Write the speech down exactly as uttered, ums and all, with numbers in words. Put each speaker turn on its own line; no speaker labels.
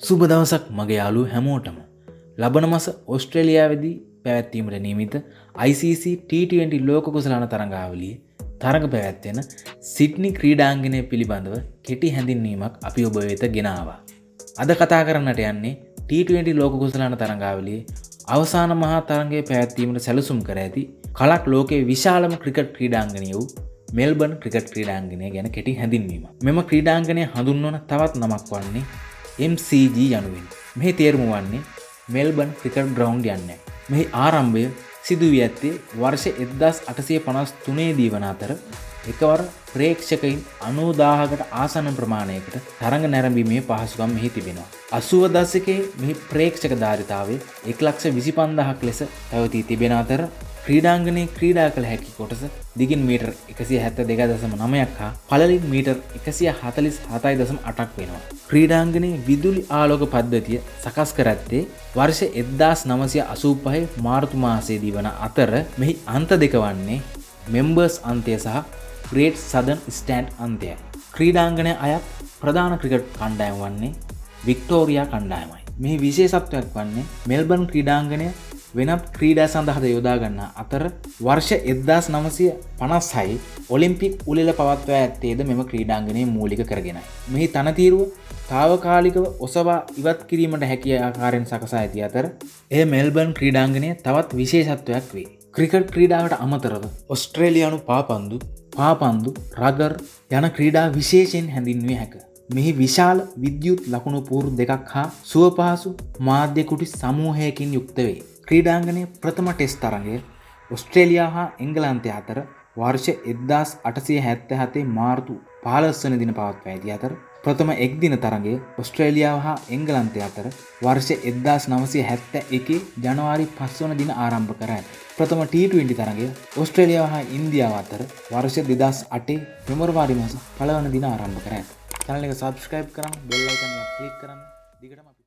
සුබ දවසක් මගේ යාළුවෝ හැමෝටම. ලබන මාස ඕස්ට්‍රේලියාවේදී පැවැත්වීමට නියමිත I C C T twenty ලෝක කුසලාන තරඟාවලියේ තරඟ පැවැත්වෙන සිඩ්නි ක්‍රීඩාංගණය පිළිබඳව කෙටි හැඳින්වීමක් අපි ඔබ වෙත ගෙන ආවා. අද කතා කරන්නට යන්නේ T twenty ලෝක කුසලාන තරඟාවලියේ අවසාන මහා තරඟයේ පැවැත්වීමට සැලසුම් කර ඇති කලක් ලෝකයේ විශාලම ක්‍රිකට් ක්‍රීඩාංගණය වූ මෙල්බන් ක්‍රිකට් ක්‍රීඩාංගණය ගැන කෙටි හැඳින්වීමක්. මෙම ක්‍රීඩාංගණය හඳුන්වන තවත් නමක් වන්නේ M C G යනුවෙන්. මෙහි තේරුම වන්නේ මෙල්බන් ක්‍රිකට් ග්‍රවුන්ඩ් යන්නේ. මෙහි ආරම්භය සිදු වී ඇත්තේ වර්ෂ එක්දාස් අටසිය පනස් තුනේ දී වන අතර එකවර ප්‍රේක්ෂකයින් අනූදාහකට ආසන්න ප්‍රමාණයකට තරඟ නැරඹීමේ පහසුකම් මෙහි තිබෙනවා. අසූව දශකයේ මෙහි ප්‍රේක්ෂක ධාරිතාවය එක් ලක්ෂ විසි පන්දාහක් ලෙස පැවතී තිබෙන අතර ක්‍රීඩාංගණයේ ක්‍රීඩා කළ හැකි කොටස දිගින් මීටර් එකසිය හැත්තෑ දෙක දශම නවයක් හා පළලින් මීටර් එකසිය හතළිස් හතයි දශම අටක් වෙනවා. ක්‍රීඩාංගණයේ විදුලි ආලෝක පද්ධතිය සකස් කර ඇත්තේ වර්ෂ එක්දාස් නවසිය අසූ පහ මාර්තු මාසයේදී වන අතර මෙහි අන්ත දෙක වන්නේ මෙම්බර්ස් අන්තය සහ ග්‍රේට් සදර්න් ස්ටෑන්ඩ් අන්තයයි. ක්‍රීඩාංගණය අයත් ප්‍රධාන ක්‍රිකට් කණ්ඩායම වන්නේ වික්ටෝරියා කණ්ඩායමයි. මෙහි විශේෂත්වයක් වන්නේ මෙල්බන් ක්‍රීඩාංගණය වෙනත් ක්‍රීඩා සඳහා යොදා ගන්නා අතර වර්ෂ එක්දාස් නවසිය පනස් හය ඔලිම්පික් උළෙල පවත්වා ඇත්තේද මෙම ක්‍රීඩාංගණය මූලික කරගෙනයි. මෙහි තනතිරුව තාවකාලිකව ඔසවා ඉවත් කිරීමට හැකි ආකාරයෙන් සකසා ඇති අතර එය මෙල්බන් ක්‍රීඩාංගණය තවත් විශේෂත්වයක් වේ. ක්‍රිකට් ක්‍රීඩාවට අමතරව ඔස්ට්‍රේලියානු පාපන්දු, පාපන්දු, රගර් යන ක්‍රීඩා විශේෂයෙන් හැඳින්විය හැක. මෙහි විශාල විද්‍යුත් ලකුණු පූර් දෙකක් හා සුවපහසු මාධ්‍ය කුටි සමූහයකින් යුක්ත වේ. ක්‍රීඩාංගණයේ ප්‍රථම ටෙස්ට් තරඟය ඔස්ට්‍රේලියාව හා එංගලන්තය අතර වර්ෂ එක්දාස් අටසිය හැත්තෑ හතේ මාර්තු පහළොස් වන දින පවත්වා ඇති අතර ප්‍රථම එක්දින තරඟය ඔස්ට්‍රේලියාව හා එංගලන්තය අතර වර්ෂ එක්දාස් නවසිය හැත්තෑ එකේ ජනවාරි පස් වන දින ආරම්භ කර ඇත. ප්‍රථම T twenty තරඟය ඔස්ට්‍රේලියාව හා ඉන්දියාව අතර වර්ෂ දෙදහස් අටේ පෙබරවාරි මාස පළවන දින ආරම්භ කර ඇත. channel එක subscribe කරන්න, bell icon එක click කරන්න. දිගටම